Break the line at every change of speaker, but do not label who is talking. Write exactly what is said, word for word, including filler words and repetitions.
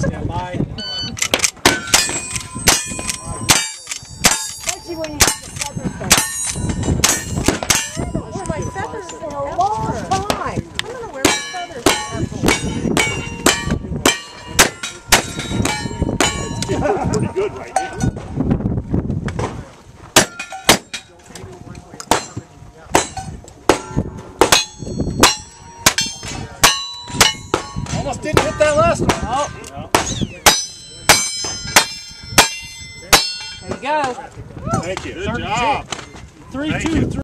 Stand by.
Especially when you have the feathers back.
I don't wear my feathers
In a long time.
I'm gonna wear my feathers.
It's pretty good right now. Almost didn't hit that last one. Oh. No.
There you go.
Thank you.
Good job.
Three,
Thank
two,
you.
three.